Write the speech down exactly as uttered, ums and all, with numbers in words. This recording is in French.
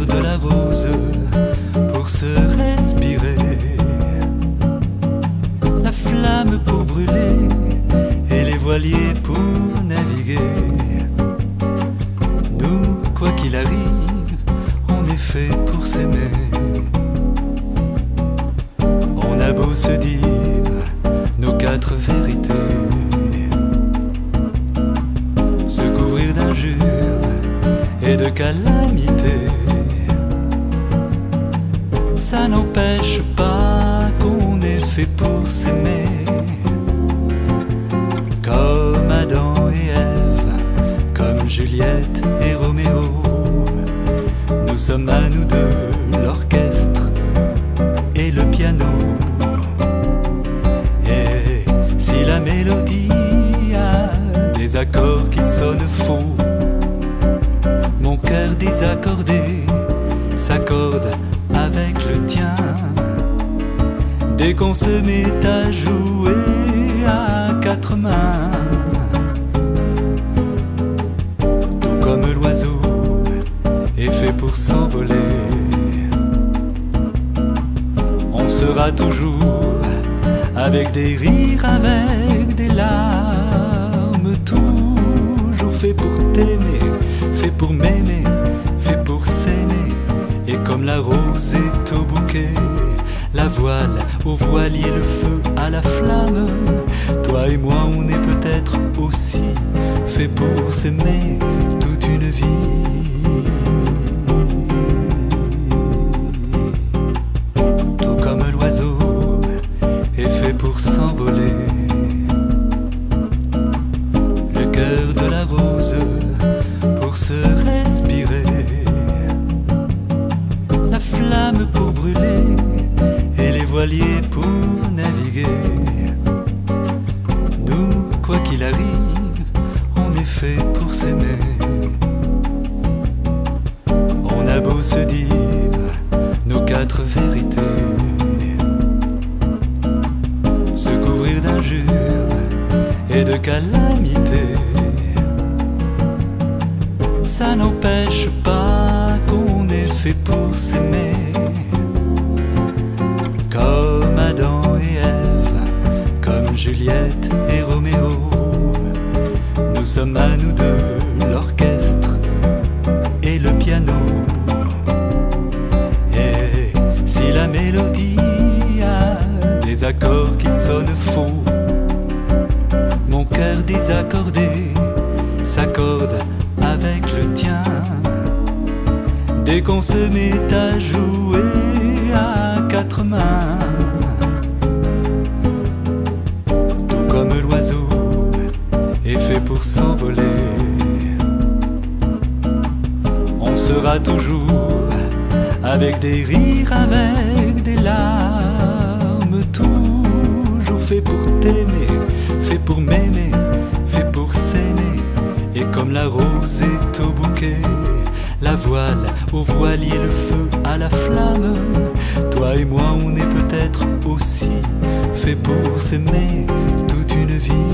cœur de la rose pour se respirer, la flamme pour brûler et les voiliers pour naviguer. Nous, quoi qu'il arrive, on est fait pour s'aimer. On a beau se dire nos quatre vérités, se couvrir d'injures et de calamités, ça n'empêche pas qu'on est fait pour s'aimer. Comme Adam et Ève, comme Juliette et Roméo, nous sommes à nous deux l'orchestre et le piano. Et si la mélodie a des accords qui sonnent faux, mon cœur désaccordé s'accorde avec le tien. Dès qu'on se met à jouer à quatre mains, tout comme l'oiseau est fait pour s'envoler, on sera toujours avec des rires, avec des larmes, toujours fait pour t'aimer, fait pour m'aimer, fait pour s'aimer. Et comme la rose est au bouquet, la voile au voilier, le feu à la flamme, toi et moi on est peut-être aussi fait pour s'aimer toute une vie. Tout comme l'oiseau est fait pour s'envoler, le cœur de la rose pour se respirer, la flamme pour brûler et les voiliers pour naviguer. Nous, quoi qu'il arrive, on est fait pour s'aimer. On a beau se dire nos quatre vérités, se couvrir d'injures et de calamités, ça n'empêche pas qu'on est fait pour s'aimer. Comme Adam et Ève, comme Juliette et Roméo, nous sommes à nous deux l'orchestre et le piano. Et si la mélodie a des accords qui sonnent faux, mon cœur désaccordé s'accorde avec le tien. Dès qu'on se met à jouer à quatre mains, tout comme l'oiseau est fait pour s'envoler, on sera toujours avec des rires, avec des larmes, toujours fait pour t'aimer, fait pour m'aimer, fait pour s'aimer. Et comme la rose est au bouquet, la voile au voilier, le feu à la flamme, toi et moi on est peut-être aussi fait pour s'aimer toute une vie.